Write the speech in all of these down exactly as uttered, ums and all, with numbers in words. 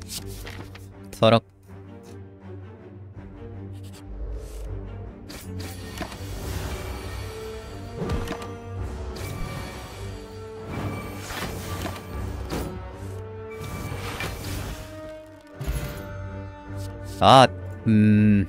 타락. 아, 음.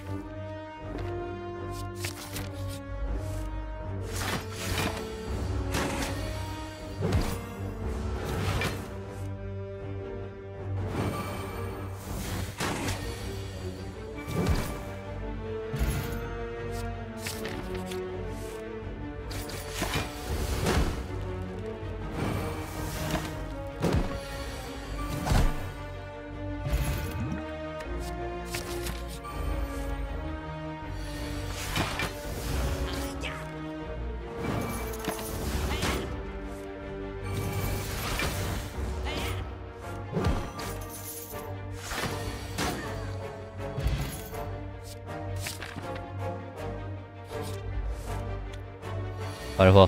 알화.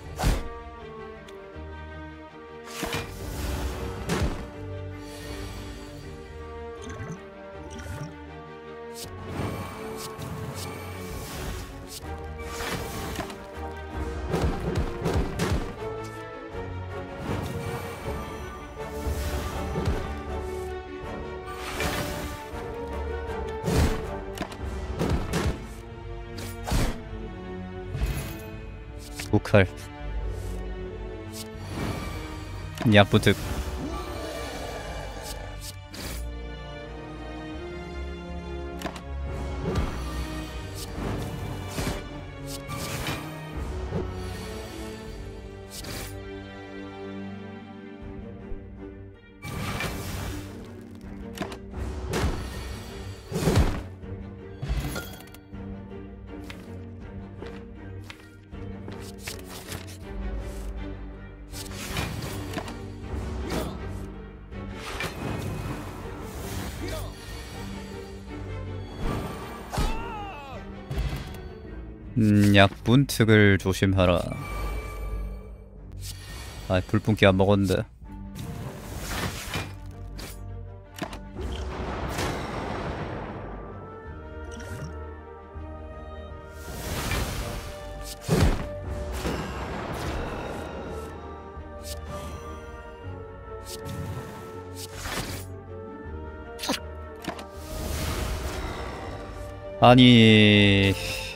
우칼. 약부특. 음, 약분특을 조심하라. 아, 불분기 안 먹었는데. 아니...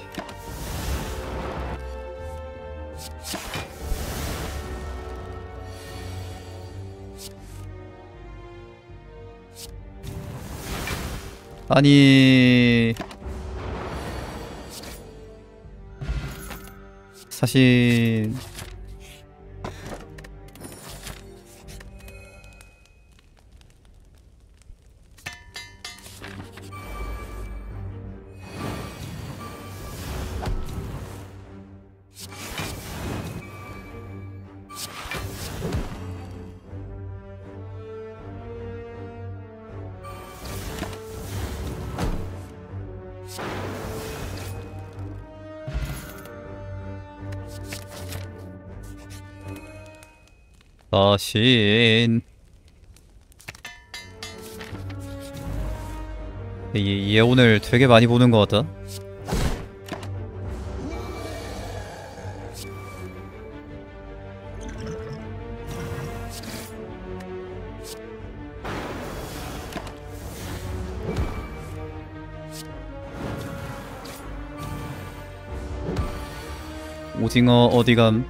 아니... 사실... 사신... 얘, 얘 오늘 되게 많이 보는 것 같다. 오징어 어디감?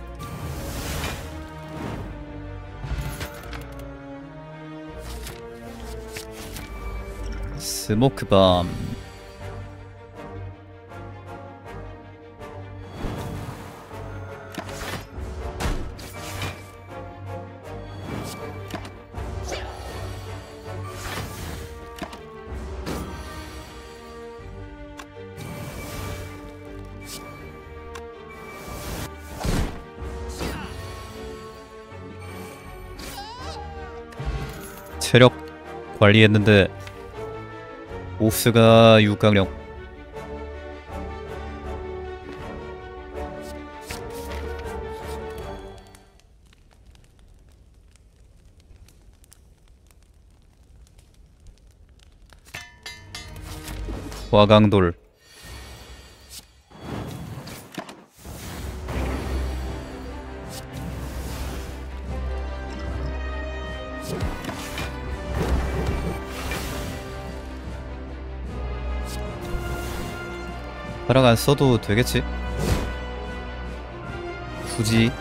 스모크밤. 체력 관리했는데 오스가 육강령. 화강돌. 벼락 안 써도 되겠지? 굳이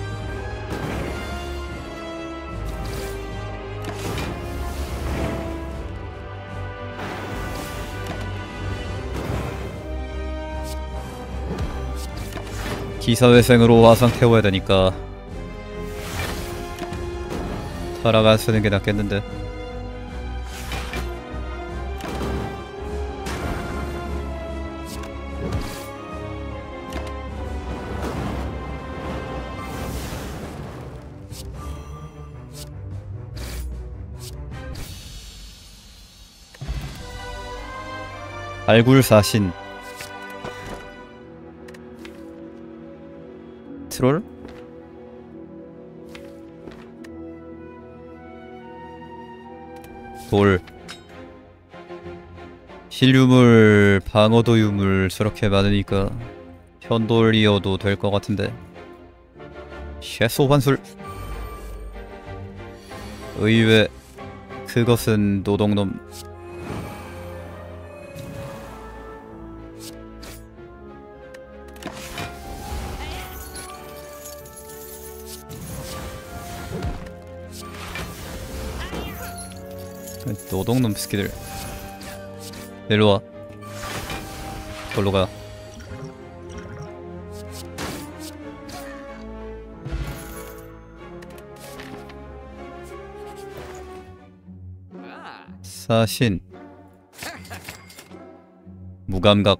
기사회생으로 화상 태워야 되니까 벼락 안 쓰는 게 낫겠는데. 발굴사신 트롤? 돌 힐유물, 방어도 유물 저렇게 많으니까 현돌이어도 될 것 같은데. 셰소 환술 의외. 그것은 노동놈. 노동놈 스키들 일로와. 걸로 가. 사신 무감각.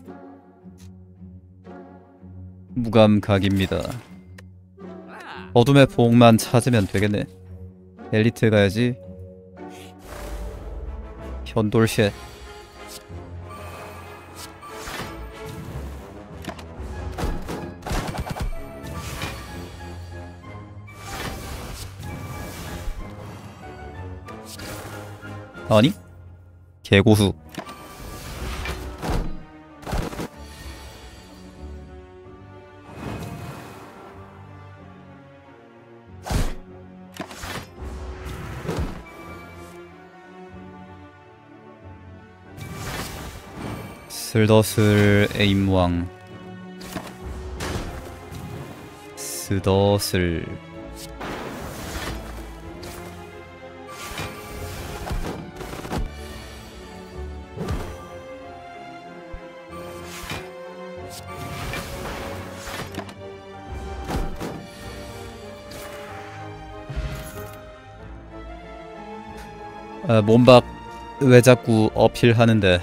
무감각입니다. 어둠의 봉만 찾으면 되겠네. 엘리트 가야지. 현돌쉐. 아니? 개고수. 슬더슬 에임왕. 스더슬. 아, 몸박 왜 자꾸 어필하는데.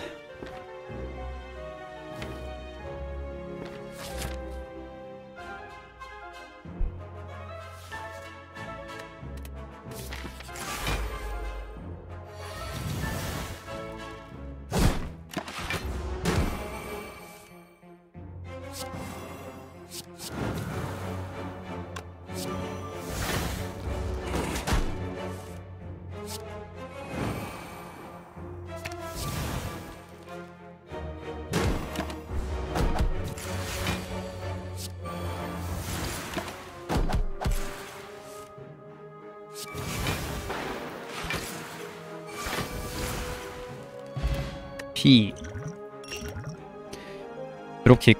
P 드롭킥.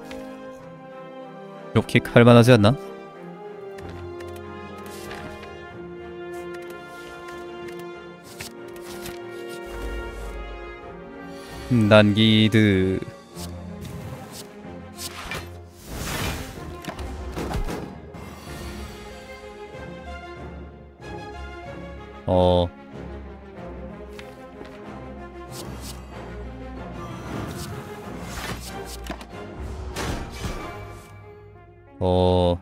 드롭킥 할만하지 않나? 난기드. 어 어...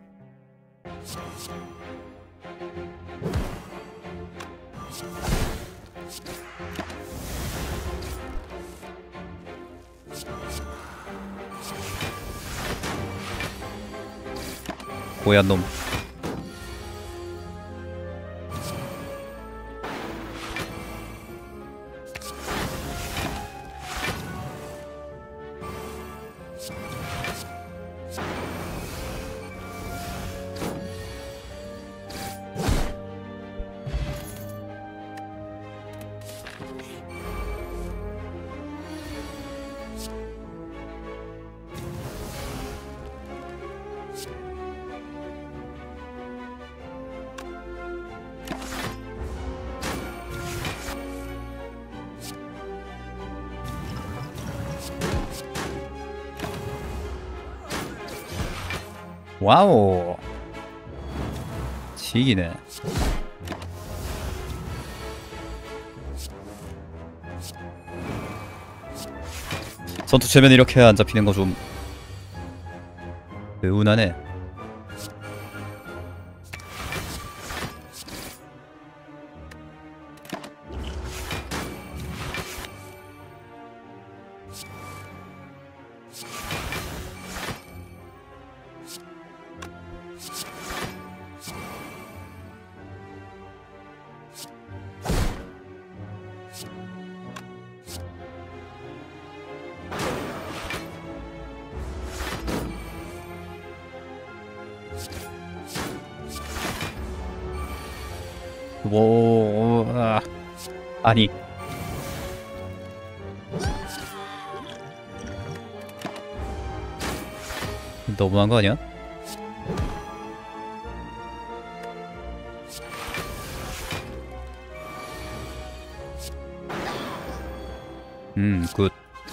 고얀 놈. 와우. 지기네. 전투 체면 이렇게 안 잡히는 거 좀 의운하네. 뭐 아, 아니 너무한 거 아니야? 음, 굿.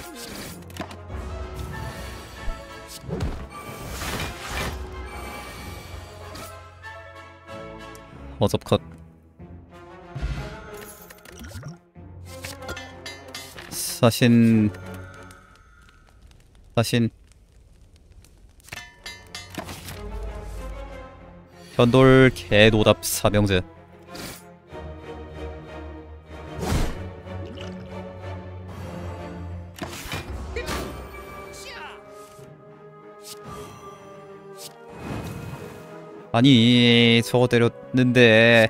어접 컷. 사신 사신 현돌 개노답 사명제. 아니 저거 때렸는데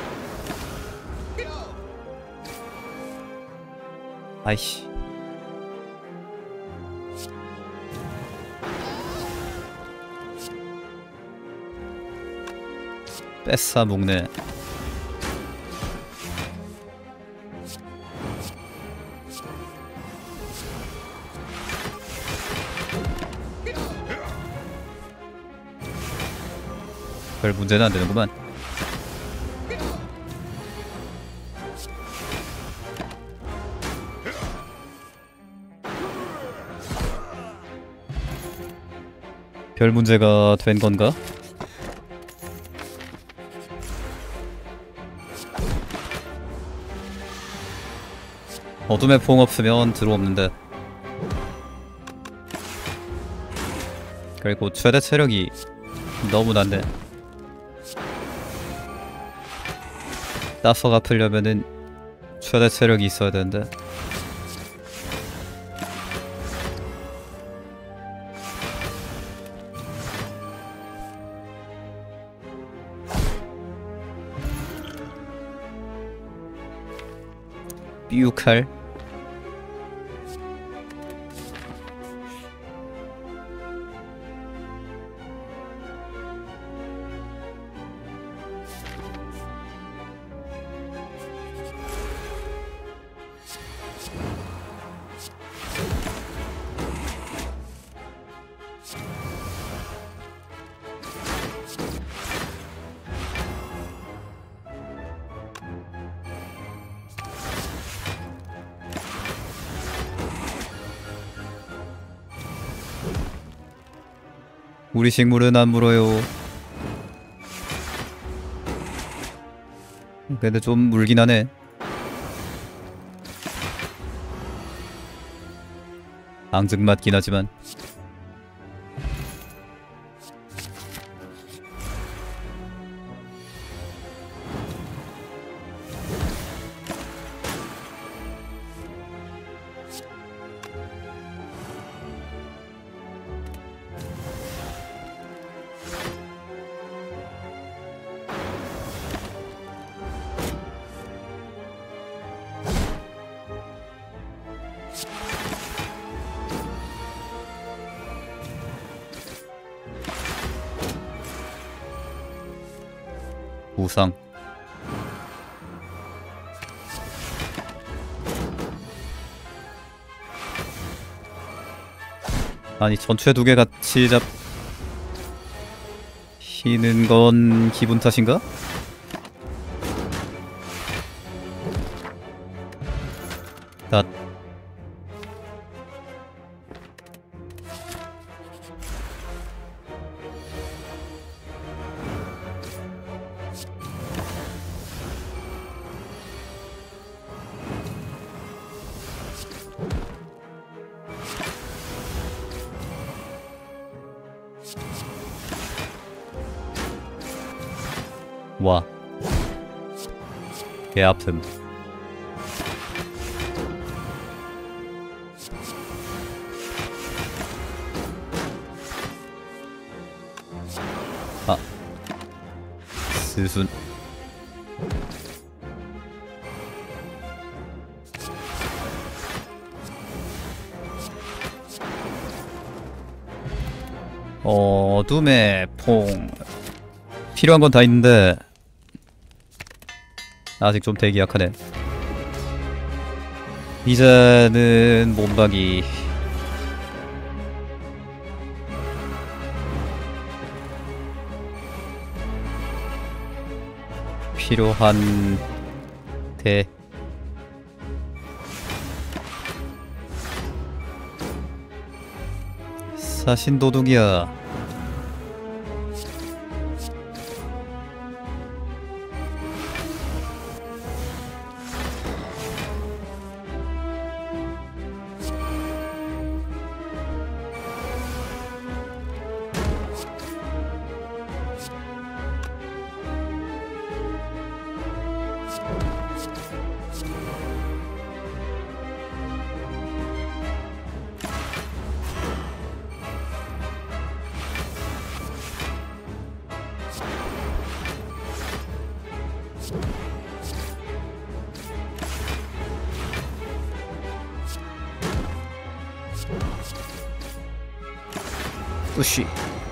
아이씨. 뺏어 먹네. 별 문제는 안 되는구만. 별 문제가 된 건가? 어둠의 포옹 없으면 들어오는데. 그리고 최대 체력이 너무 낮네. 따서가 풀려면은 최대 체력이 있어야 되는데. 삐욱할. 우리 식물은 안 물어요. 근데 좀 물긴 하네. 앙증맞긴 하지만. 우상. 아니 전체 두 개 같이 잡히는 건 기분 탓인가? 나 와. 개 아픔. 아. 스순. 어둠의 퐁. 필요한 건 다 있는데 아직 좀 되기 약하네. 이제는 몸박이. 필요한 대 사신도둑이야. 으쉬.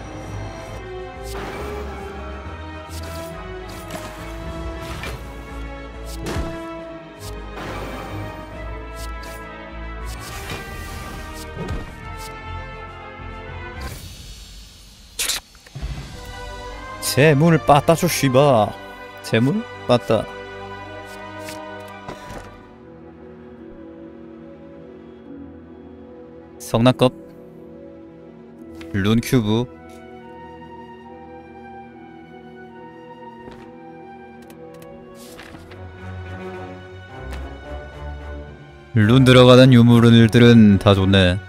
재물 빠따 줘 씨바. 재물 빠따. 성난컵 룬큐브. 룬 들어가는 유물들은 다 좋네.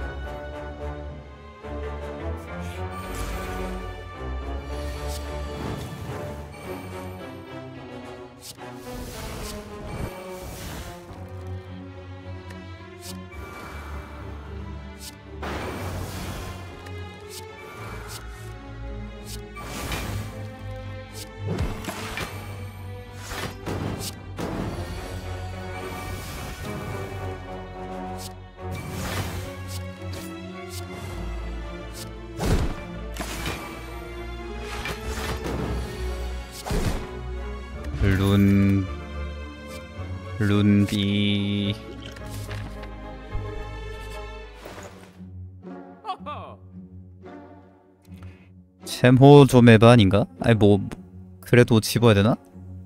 룬... 룬비... 챔호 조메바 아닌가? 아니 뭐 그래도 집어야 되나?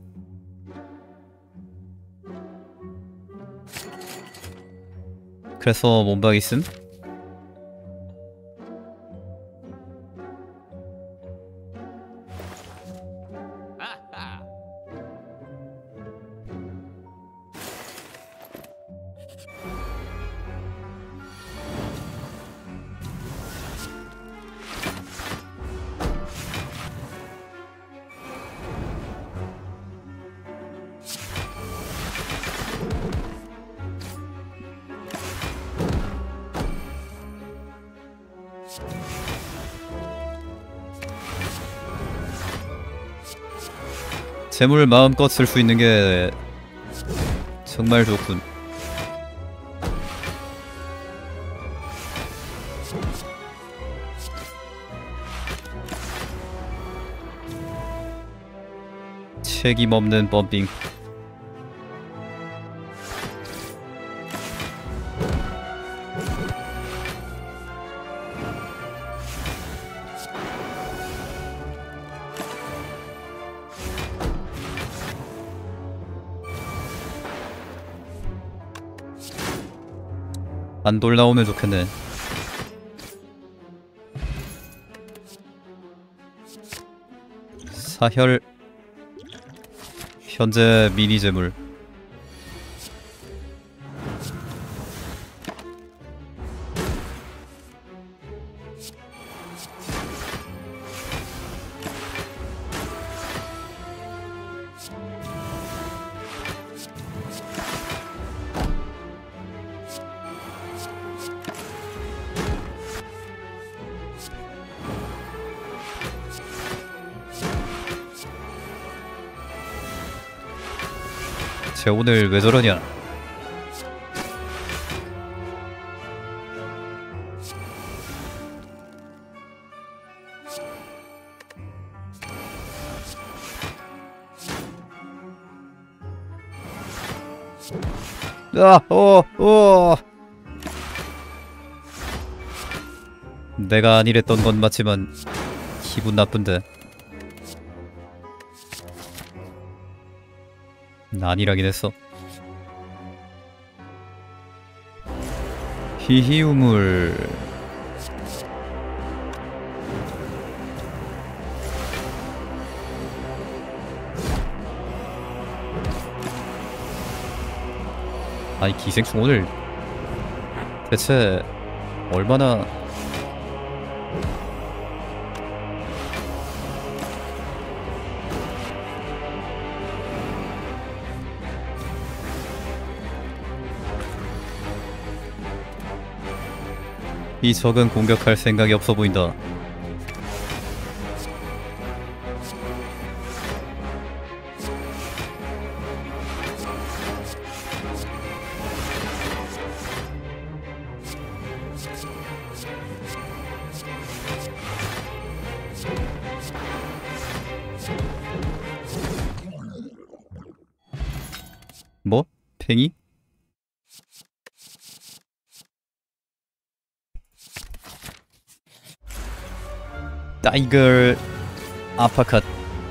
그래서 몸박 있음? 재물 마음껏 쓸 수 있는 게 정말 좋군. 책임없는 범빙. 단돌 나오면 좋겠네. 사혈 현재 미니 재물. 쟤 오늘 왜 저러냐? 아, 어, 어. 내가 아니랬던 건 맞지만 기분 나쁜데. 아니라긴 했어. 희희우물. 아니 기생충 오늘 대체 얼마나 이 적은 공격할 생각이 없어 보인다. 뭐? 팽이? 타이거 아파컷.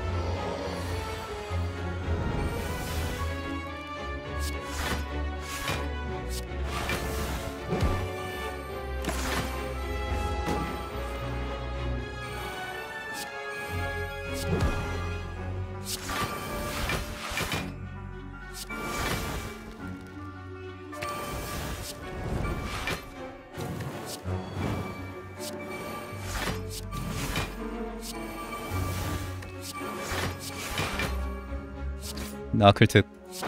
나클특.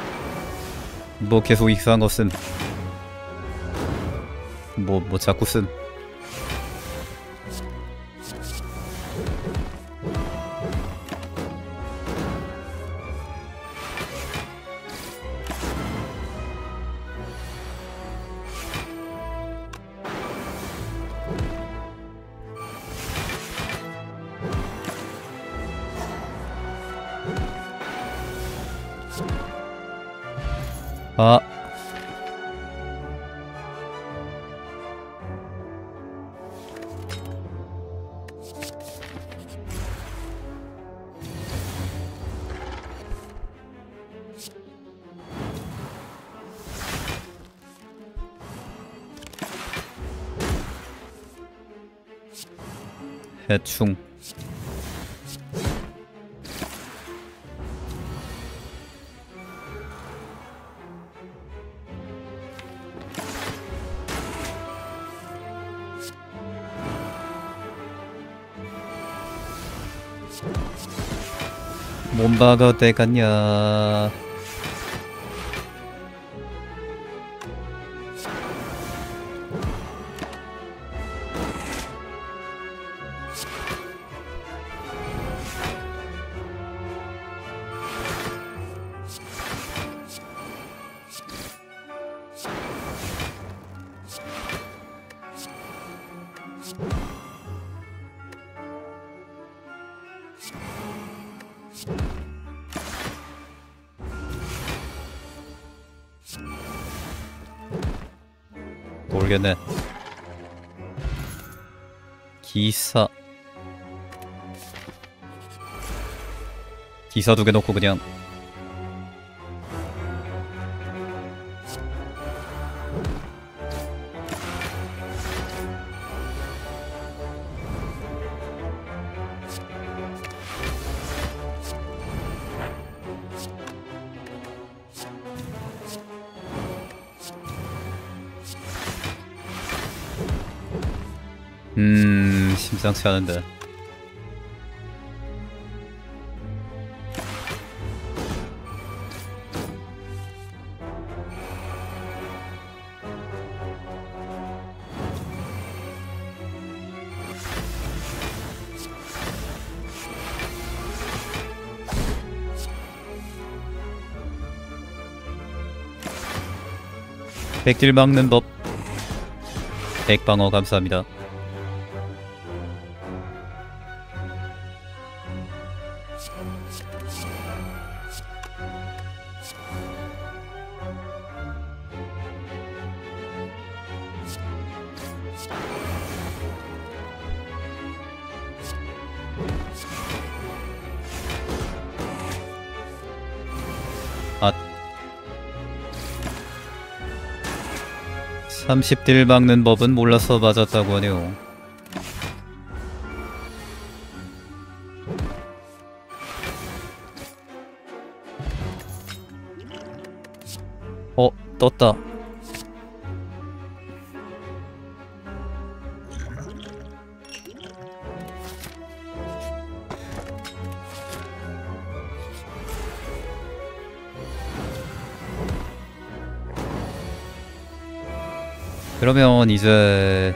뭐 계속 익사한 거 씀. 뭐, 뭐 자꾸 씀. 아. 해충. 몸바가 어때 갔냐? 모르겠네. 기사 기사 두 개 넣고 그냥 음, 심상치 않은데. 백딜 막는 법. 백방어 감사합니다. 아, 삼십 딜 막는 법은 몰라서 맞았다고 하네요. 어, 떴다. 그러면 이제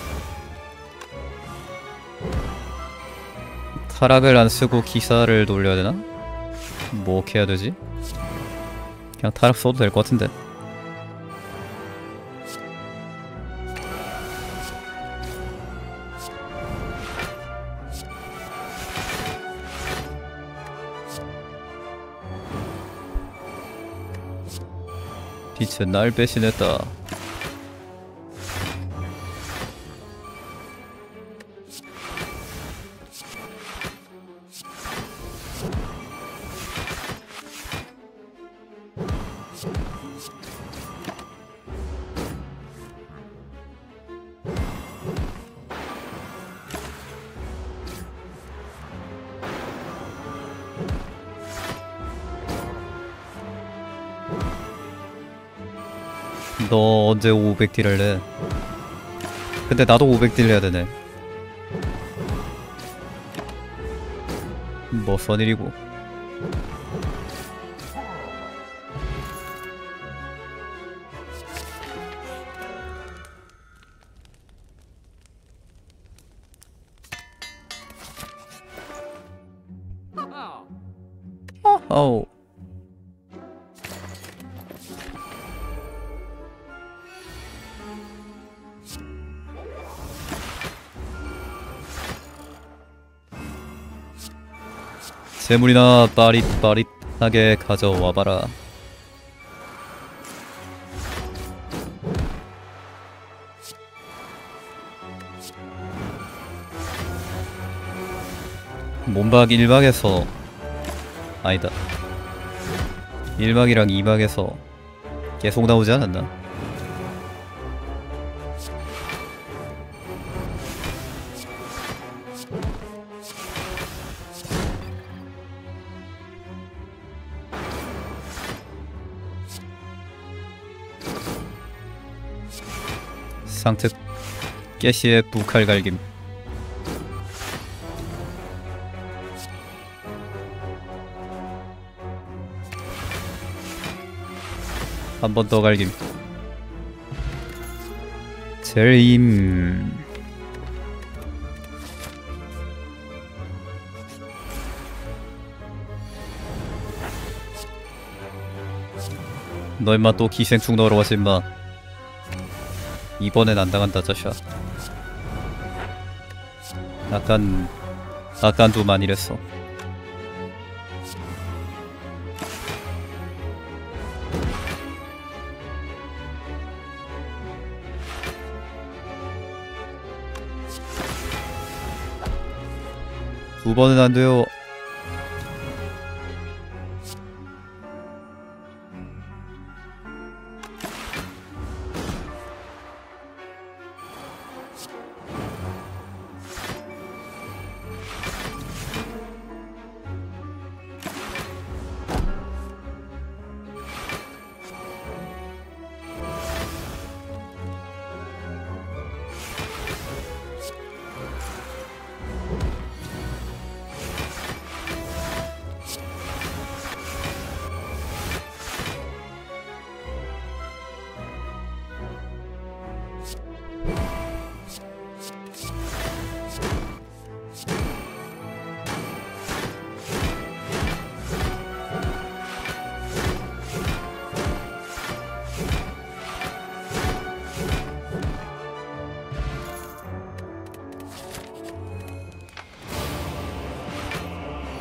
타락을 안 쓰고 기사를 돌려야 되나? 뭐 어떻게 해야 되지? 그냥 타락 써도 될 것 같은데. 빛은 날 배신했다. 너 언제 오백 딜 할래? 근데 나도 오백 딜 해야 되네. 뭐 선일이고. 어우. 재물이나 빠릿빠릿하게 가져와봐라. 몸박 일 박에서 아니다, 일 박이랑 이 박에서 계속 나오지 않았나? 상특 깨시의 부칼갈김. 한 번 더 갈김. 젤임. 너 임마 또 기생충 넣으러 왔지 임마. 이번엔 안 당한다 자샤. 약간 아까도 많이 이랬어. 두 번은 안 돼요.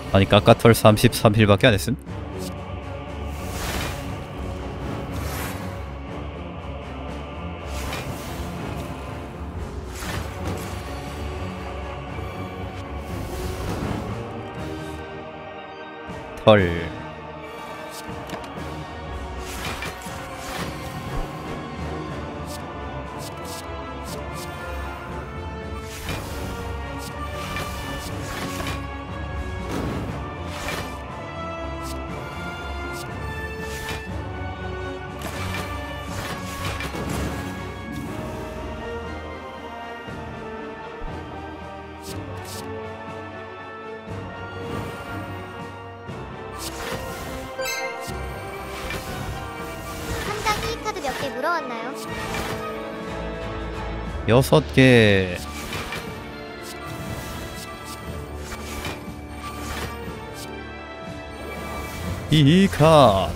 아니 까까털 삼십삼 힐밖에 안 했음? 털 한장 이 카드 몇 개 물어왔나요? 여섯 개. 이 카드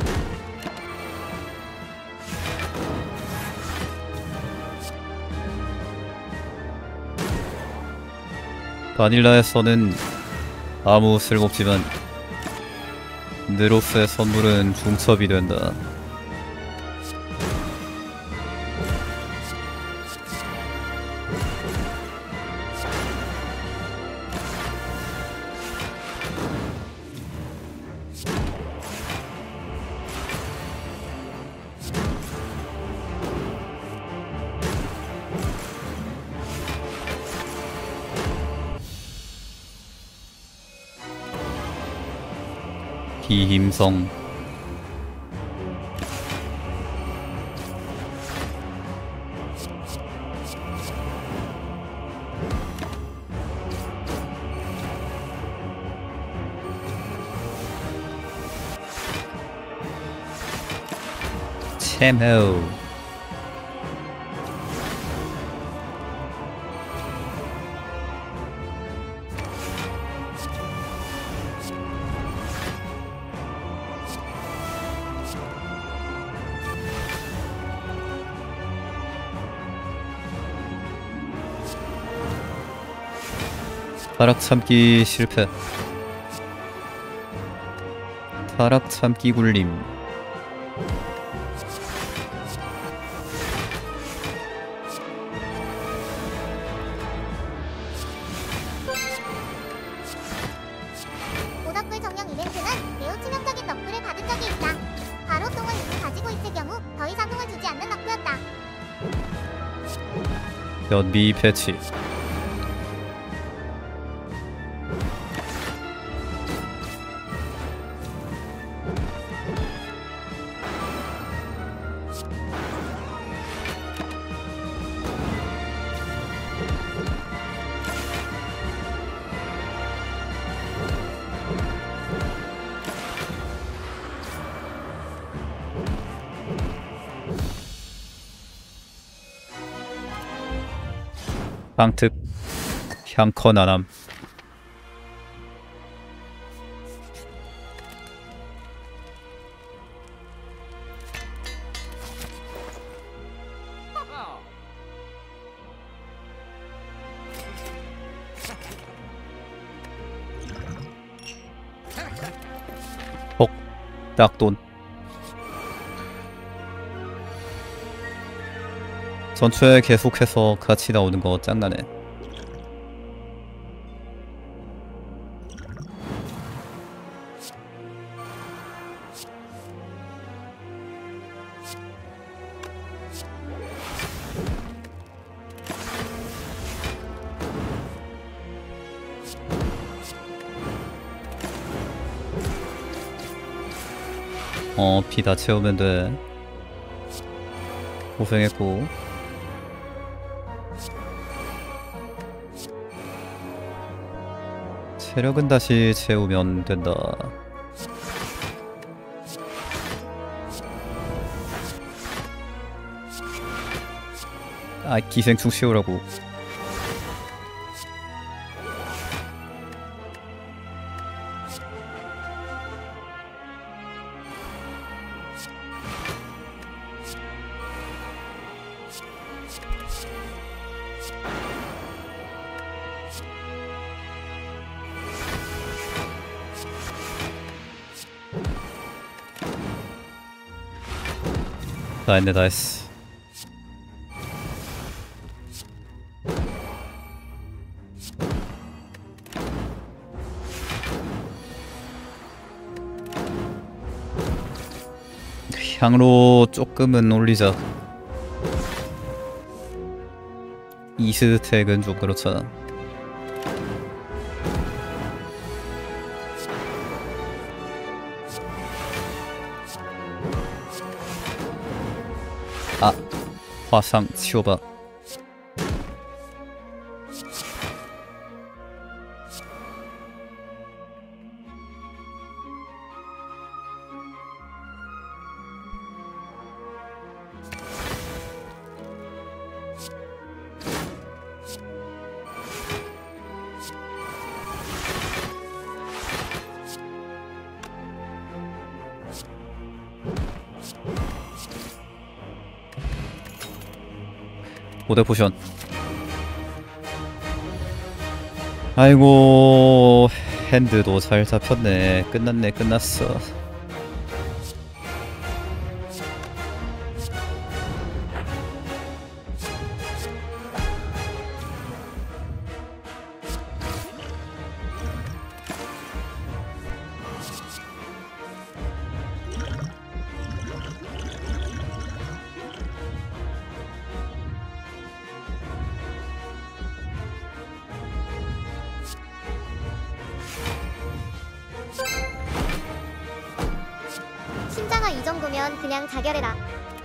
바닐라에서는 아무 쓸모없지만 느로스의 선물은 중첩이 된다. 비힘성 체모 타락 참기 실패. 타락 참기 굴림. 모닥불 정령 이벤트는 매우 치명적인 넉불을 받은 적이 있다. 바로 똥을 이미 가지고 있을 경우 더 이상 똥을 주지 않는 넉부였다. 연비 패치. 방특 향커 나남. 복 딱돈. 전투에 계속해서 같이 나오는 거 짱나네. 어, 피 다 채우면 돼. 고생했고. 체력은 다시 채우면 된다. 아, 기생충 씌우라고. 다 했네 다 했어. 향로 조금은 올리자. 이스택은 좀 그렇잖아. 아, 화상 치워봐. 고대 포션. 아이고 핸드도 잘 잡혔네. 끝났네 끝났어. 심장아 이 정도면 그냥 자결해라.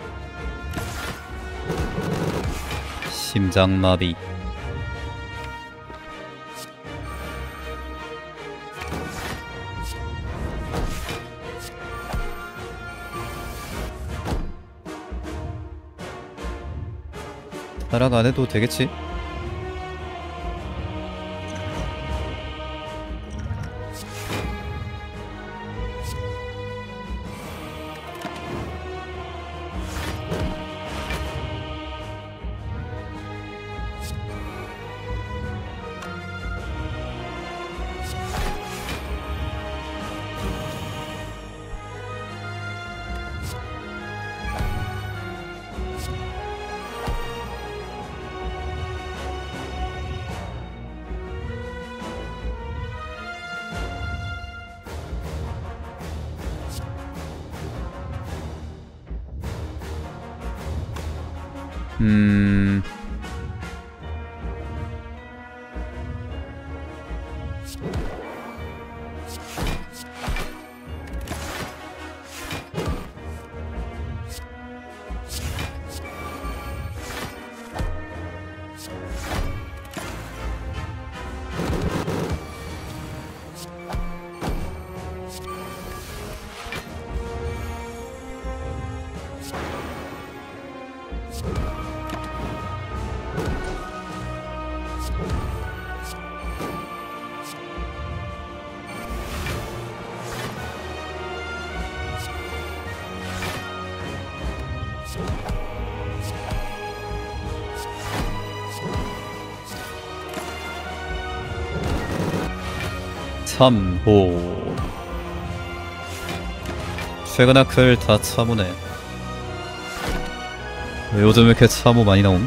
심장마비. 타락 안 해도 되겠지? 음... 참호. 최근 아클 다 참호네. 왜 요즘 이렇게 참호 많이 나옴?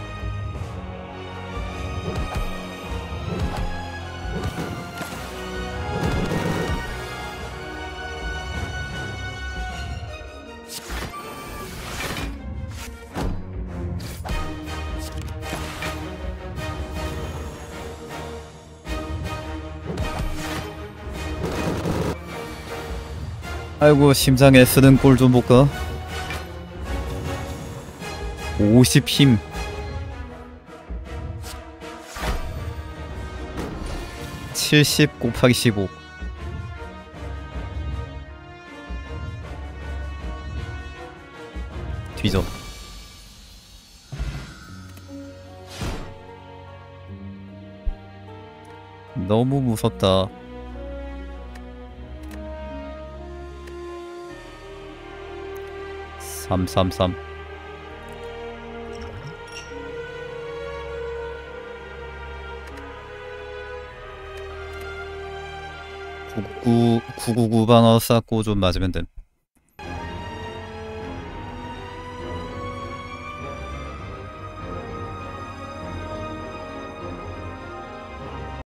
아이고 심장에 쓰는 꼴 좀 볼까? 오십 힘. 칠십 곱하기 십오. 뒤져. 너무 무섭다. 삼삼삼. 구구구 구구구 방어 쌓고 좀 맞으면 됨.